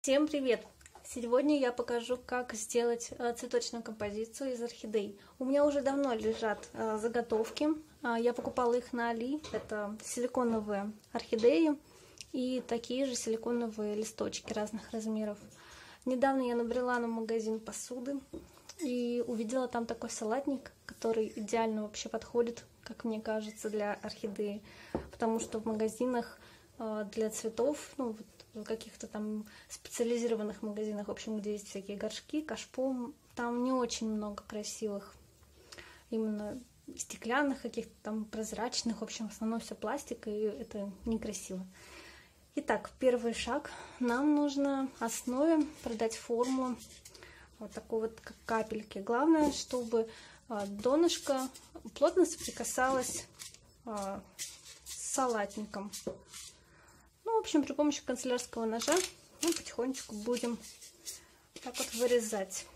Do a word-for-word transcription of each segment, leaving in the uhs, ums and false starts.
Всем привет! Сегодня я покажу, как сделать цветочную композицию из орхидей. У меня уже давно лежат заготовки. Я покупала их на Али. Это силиконовые орхидеи и такие же силиконовые листочки разных размеров. Недавно я набрела на магазин посуды и увидела там такой салатник, который идеально вообще подходит, как мне кажется, для орхидеи. Потому что в магазинах для цветов, ну, в каких-то там специализированных магазинах, в общем, где есть всякие горшки, кашпо, там не очень много красивых, именно стеклянных, каких-то там прозрачных, в общем, в основном все пластик, и это некрасиво. Итак, первый шаг. Нам нужно основе придать форму вот такой вот, как капельки. Главное, чтобы донышко плотно соприкасалось с салатником. Ну, в общем, при помощи канцелярского ножа мы потихонечку будем так вот вырезать.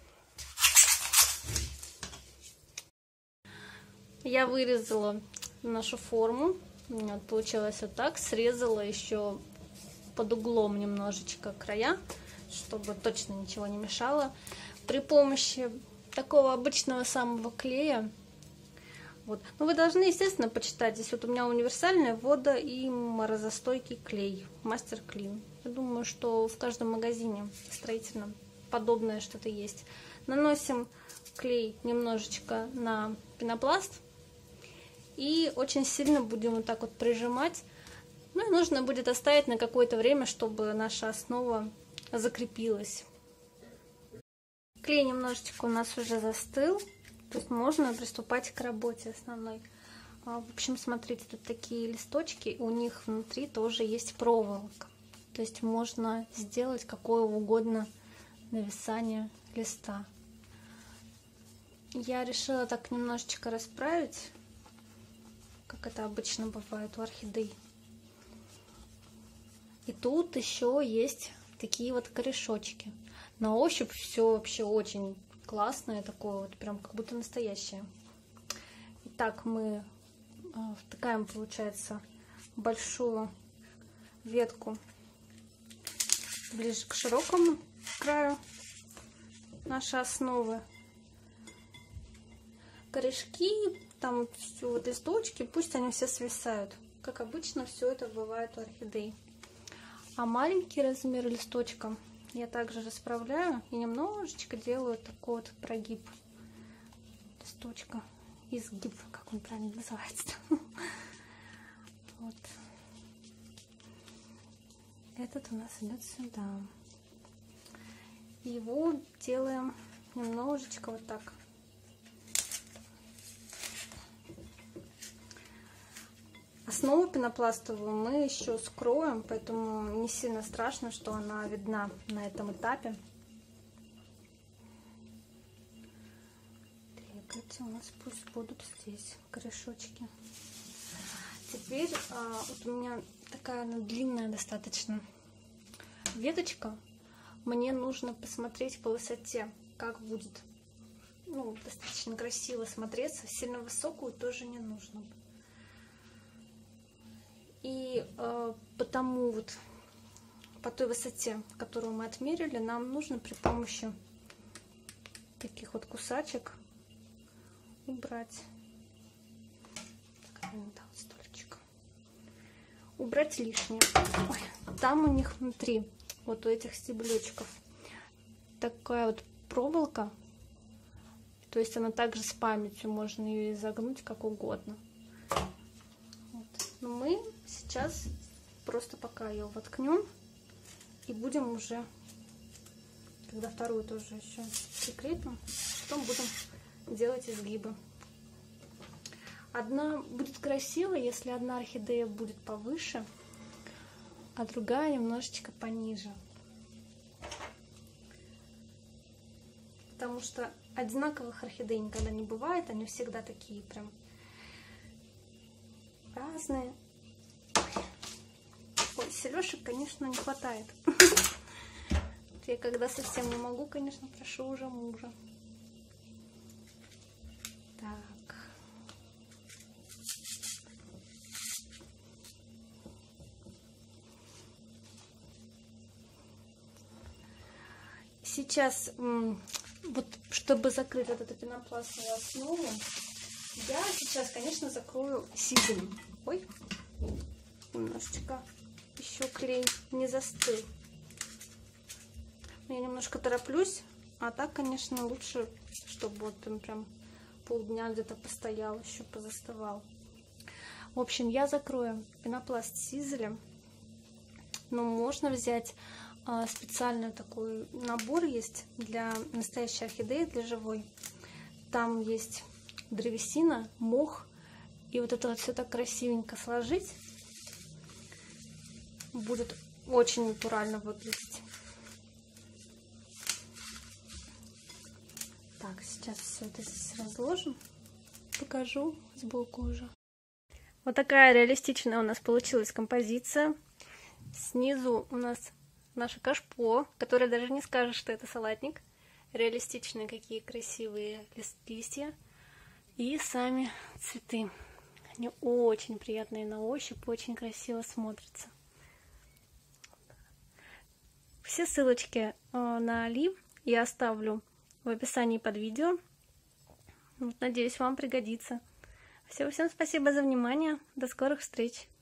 Я вырезала нашу форму. Получилось вот так. Срезала еще под углом немножечко края, чтобы точно ничего не мешало. При помощи такого обычного самого клея. Вот. Но вы должны, естественно, почитать. Здесь вот у меня универсальная вода и морозостойкий клей, Мастер Клин. Я думаю, что в каждом магазине строительном подобное что-то есть. Наносим клей немножечко на пенопласт и очень сильно будем вот так вот прижимать. Ну и нужно будет оставить на какое-то время, чтобы наша основа закрепилась. Клей немножечко у нас уже застыл. То есть можно приступать к работе основной. В общем, смотрите, тут такие листочки, у них внутри тоже есть проволока. То есть можно сделать какое угодно нависание листа. Я решила так немножечко расправить, как это обычно бывает у орхидей. И тут еще есть такие вот корешочки. На ощупь все вообще очень классное такое, вот прям как будто настоящее. Итак, мы втыкаем, получается, большую ветку ближе к широкому краю нашей основы. Корешки, там все вот листочки, пусть они все свисают. Как обычно, все это бывает у орхидей. А маленький размер листочка я также расправляю и немножечко делаю такой вот прогиб листочка, изгиб, как он правильно называется. Вот. Этот у нас идет сюда. Его делаем немножечко вот так. Основу пенопластовую мы еще скроем, поэтому не сильно страшно, что она видна на этом этапе. Эти у нас пусть будут здесь корешочки. Теперь а, вот у меня такая она длинная достаточно веточка. Мне нужно посмотреть по высоте, как будет, ну, достаточно красиво смотреться. Сильно высокую тоже не нужно. И э, потому вот по той высоте, которую мы отмерили, нам нужно при помощи таких вот кусачек убрать, так, вот, столечек, убрать лишнее. Ой, там у них внутри, вот у этих стебелечков, такая вот проволока, то есть она также с памятью, можно ее изогнуть как угодно. Но мы сейчас просто пока ее воткнем и будем уже, когда вторую тоже еще прикрепим, потом будем делать изгибы. Одна будет красиво, если одна орхидея будет повыше, а другая немножечко пониже. Потому что одинаковых орхидей никогда не бывает, они всегда такие прям разные. Ой, селёшек, конечно, не хватает. Я когда совсем не могу, конечно, прошу уже мужа. Так. Сейчас, вот чтобы закрыть вот эту пенопластовую основу, я сейчас, конечно, закрою сизелем. Ой, немножечко еще клей не застыл. Я немножко тороплюсь, а так, конечно, лучше, чтобы вот он прям полдня где-то постоял, еще позастывал. В общем, я закрою пенопласт сизелем, но можно взять а, специальный такой набор есть для настоящей орхидеи, для живой. Там есть древесина, мох, и вот это вот все так красивенько сложить, будет очень натурально выглядеть. Так, сейчас все это здесь разложим, покажу сбоку уже. Вот такая реалистичная у нас получилась композиция. Снизу у нас наше кашпо, которое даже не скажешь, что это салатник. Реалистичные какие красивые листья. И сами цветы. Они очень приятные на ощупь, очень красиво смотрятся. Все ссылочки на Али я оставлю в описании под видео. Вот, надеюсь, вам пригодится. Все, всем спасибо за внимание. До скорых встреч.